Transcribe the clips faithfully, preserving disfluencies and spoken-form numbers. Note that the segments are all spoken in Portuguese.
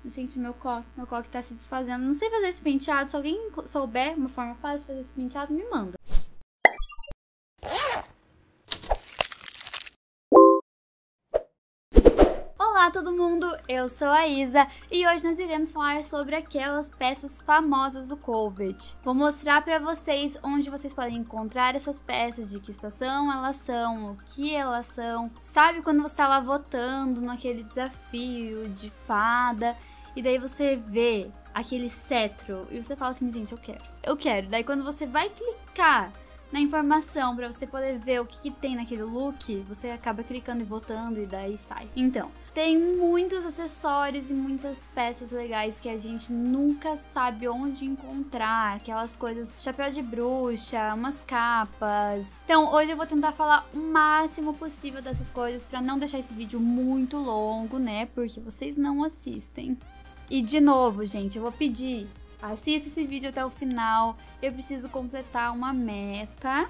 Gente, meu coque, meu coque tá se desfazendo. Não sei fazer esse penteado. Se alguém souber uma forma fácil de fazer esse penteado, me manda. Olá todo mundo, eu sou a Isa e hoje nós iremos falar sobre aquelas peças famosas do Covid. Vou mostrar pra vocês onde vocês podem encontrar essas peças, de que estação elas são, o que elas são. Sabe quando você tá lá votando naquele desafio de fada e daí você vê aquele cetro e você fala assim, gente, eu quero, eu quero. Daí quando você vai clicar na informação para você poder ver o que, que tem naquele look, você acaba clicando e votando e daí sai. Então, tem muitos acessórios e muitas peças legais que a gente nunca sabe onde encontrar, aquelas coisas, chapéu de bruxa, umas capas. Então, hoje eu vou tentar falar o máximo possível dessas coisas para não deixar esse vídeo muito longo, né? Porque vocês não assistem. E de novo, gente, eu vou pedir, assista esse vídeo até o final. Eu preciso completar uma meta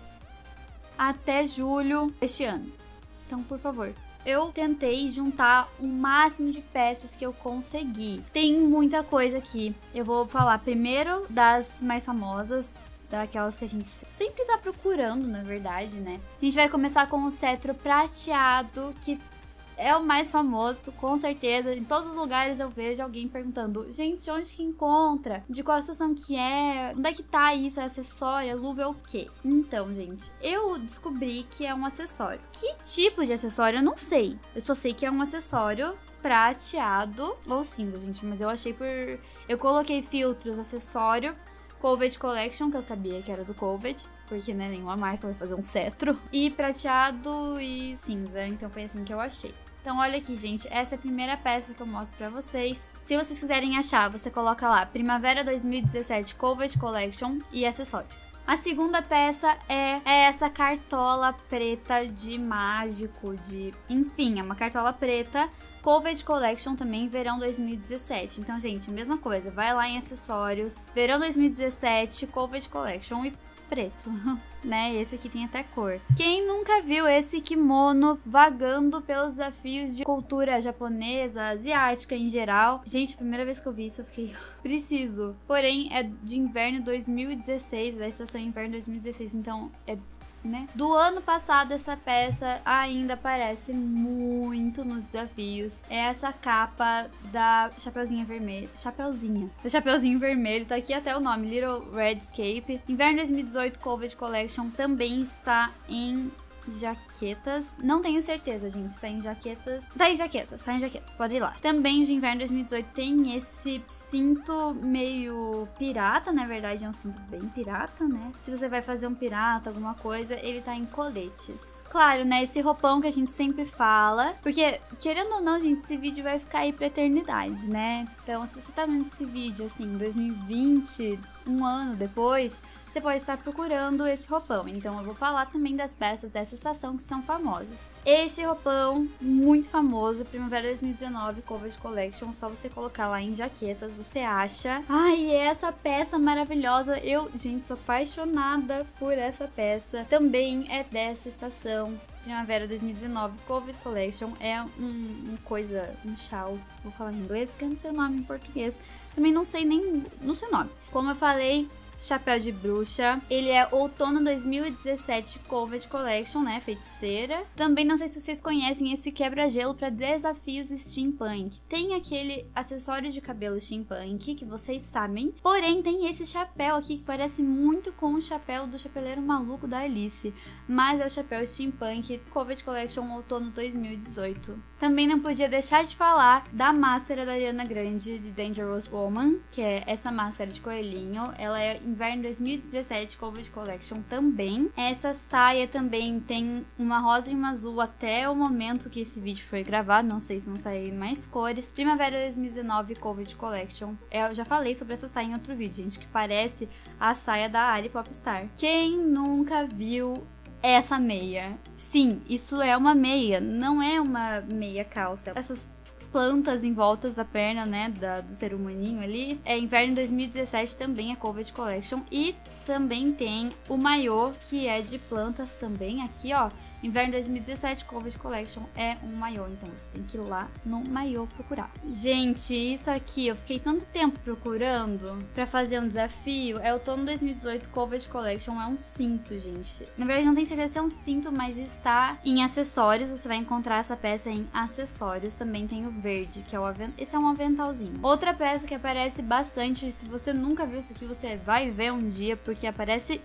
até julho deste ano. Então, por favor. Eu tentei juntar o máximo de peças que eu consegui. Tem muita coisa aqui. Eu vou falar primeiro das mais famosas, daquelas que a gente sempre tá procurando, na verdade, né? A gente vai começar com o cetro prateado, que é o mais famoso, com certeza. Em todos os lugares eu vejo alguém perguntando, gente, onde que encontra? De qual estação que é? Onde é que tá isso? É acessório? É luva? É o quê? Então, gente, eu descobri que é um acessório. Que tipo de acessório? Eu não sei. Eu só sei que é um acessório prateado ou cinza, gente. Mas eu achei por... Eu coloquei filtros, acessório, Covid Collection, que eu sabia que era do Covid, porque né, nenhuma marca vai fazer um cetro. E prateado e cinza, então foi assim que eu achei. Então olha aqui, gente, essa é a primeira peça que eu mostro pra vocês. Se vocês quiserem achar, você coloca lá Primavera dois mil e dezessete Covid Collection e acessórios. A segunda peça é, é essa cartola preta de mágico, de... Enfim, é uma cartola preta, Covid Collection também, verão dois mil e dezessete. Então, gente, mesma coisa, vai lá em acessórios, verão dois mil e dezessete, Covid Collection e preto, né? Esse aqui tem até cor. Quem nunca viu esse kimono vagando pelos desafios de cultura japonesa, asiática em geral? Gente, a primeira vez que eu vi isso eu fiquei, preciso. Porém, é de inverno dois mil e dezesseis, da estação inverno dois mil e dezesseis, então é... né? Do ano passado, essa peça ainda aparece muito nos desafios. É essa capa da Chapeuzinha Vermelha. Chapeuzinha. Da Chapeuzinho Vermelho. Tá aqui até o nome, Little Redscape. Inverno dois mil e dezoito Covid Collection também está em jaquetas. Não tenho certeza, gente, se tá em jaquetas. Tá em jaquetas, tá em jaquetas, pode ir lá. Também de inverno dois mil e dezoito tem esse cinto meio pirata, na verdade é um cinto bem pirata, né? Se você vai fazer um pirata, alguma coisa, ele tá em coletes. Claro, né, esse roupão que a gente sempre fala, porque, querendo ou não, gente, esse vídeo vai ficar aí pra eternidade, né? Então, se você tá vendo esse vídeo, assim, em dois mil e vinte, um ano depois, você pode estar procurando esse roupão. Então eu vou falar também das peças dessa estação que são famosas. Este roupão, muito famoso, Primavera dois mil e dezenove Covid Collection, só você colocar lá em jaquetas, você acha. Ai, essa peça maravilhosa, eu, gente, sou apaixonada por essa peça. Também é dessa estação. Primavera dois mil e dezenove Covid Collection é um, um coisa, um shawl, vou falar em inglês porque eu não sei o nome em português. Também não sei nem, não sei o nome. Como eu falei, chapéu de bruxa. Ele é outono dois mil e dezessete Covid Collection, né? Feiticeira. Também não sei se vocês conhecem esse quebra-gelo para desafios steampunk. Tem aquele acessório de cabelo steampunk que vocês sabem. Porém, tem esse chapéu aqui que parece muito com o chapéu do Chapeleiro Maluco da Alice. Mas é o chapéu steampunk Covid Collection outono dois mil e dezoito. Também não podia deixar de falar da máscara da Ariana Grande de Dangerous Woman, que é essa máscara de coelhinho. Ela é inverno dois mil e dezessete Covid Collection também. Essa saia também tem uma rosa e uma azul até o momento que esse vídeo foi gravado. Não sei se vão sair mais cores. Primavera dois mil e dezenove Covid Collection. Eu já falei sobre essa saia em outro vídeo, gente, que parece a saia da Ari Popstar. Quem nunca viu essa meia? Sim, isso é uma meia, não é uma meia calça. Essas plantas em voltas da perna, né, da, do ser humaninho ali. É inverno dois mil e dezessete também, é Covid Collection. E também tem o maiô, que é de plantas também, aqui ó, Inverno dois mil e dezessete Covid Collection é um maiô, então você tem que ir lá no maiô procurar. Gente, isso aqui eu fiquei tanto tempo procurando pra fazer um desafio. É outono dois mil e dezoito Covid Collection, é um cinto, gente. Na verdade não tenho certeza se é um cinto, mas está em acessórios. Você vai encontrar essa peça em acessórios. Também tem o verde, que é o avental. Esse é um aventalzinho. Outra peça que aparece bastante, se você nunca viu isso aqui, você vai ver um dia, porque aparece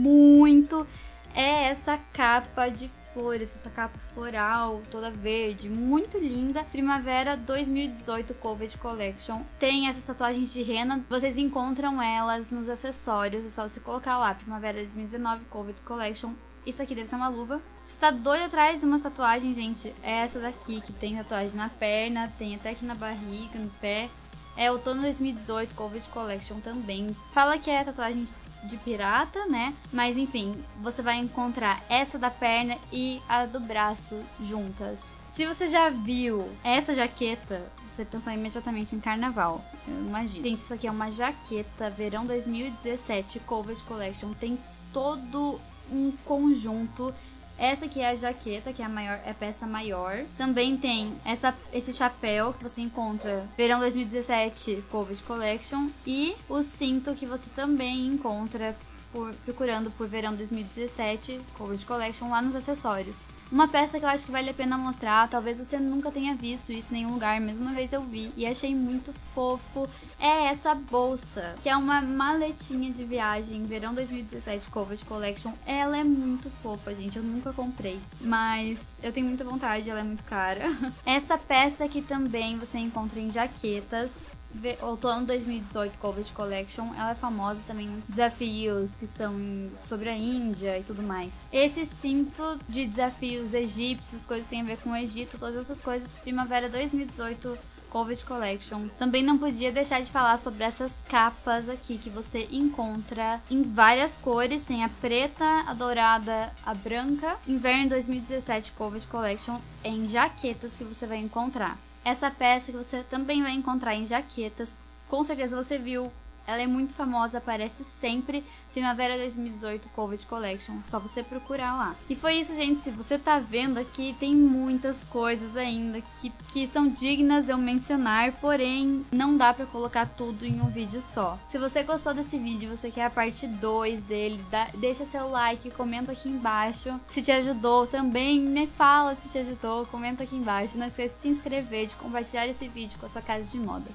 muito, é essa capa de flores, essa capa floral, toda verde, muito linda. Primavera dois mil e dezoito Covid Collection. Tem essas tatuagens de rena, vocês encontram elas nos acessórios, é só você colocar lá, Primavera dois mil e dezenove Covid Collection. Isso aqui deve ser uma luva. Você tá doido atrás de umas tatuagens, gente? É essa daqui, que tem tatuagem na perna, tem até aqui na barriga, no pé. É outono dois mil e dezoito Covid Collection também. Fala que é tatuagem de pirata, né? Mas enfim, você vai encontrar essa da perna e a do braço juntas. Se você já viu essa jaqueta, você pensou imediatamente em carnaval, eu imagino. Gente, isso aqui é uma jaqueta verão dois mil e dezessete Covid Collection. Tem todo um conjunto. Essa aqui é a jaqueta, que é a maior, é a peça maior. Também tem essa, esse chapéu que você encontra verão dois mil e dezessete Covid Collection. E o cinto que você também encontra por, procurando por verão dois mil e dezessete Covid Collection lá nos acessórios. Uma peça que eu acho que vale a pena mostrar, talvez você nunca tenha visto isso em nenhum lugar, mas uma vez eu vi e achei muito fofo, é essa bolsa, que é uma maletinha de viagem, verão dois mil e dezessete Covid Collection. Ela é muito fofa, gente, eu nunca comprei, mas eu tenho muita vontade, ela é muito cara. Essa peça aqui também você encontra em jaquetas. Outono dois mil e dezoito Covid Collection, ela é famosa também em desafios que são sobre a Índia e tudo mais. Esse cinto de desafios egípcios, coisas que tem a ver com o Egito, todas essas coisas, Primavera dois mil e dezoito Covid Collection. Também não podia deixar de falar sobre essas capas aqui que você encontra em várias cores, tem a preta, a dourada, a branca. Inverno dois mil e dezessete Covid Collection é em jaquetas que você vai encontrar. Essa peça que você também vai encontrar em jaquetas, com certeza você viu, ela é muito famosa, aparece sempre, Primavera dois mil e dezoito Covid Collection, só você procurar lá. E foi isso, gente, se você tá vendo aqui, tem muitas coisas ainda que, que são dignas de eu mencionar, porém não dá pra colocar tudo em um vídeo só. Se você gostou desse vídeo, você quer a parte dois dele, dá, deixa seu like, comenta aqui embaixo se te ajudou, também me fala se te ajudou, comenta aqui embaixo. Não esqueça de se inscrever, de compartilhar esse vídeo com a sua casa de moda.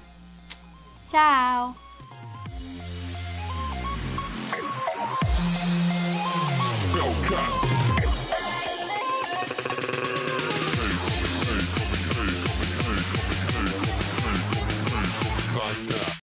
Tchau! Faster.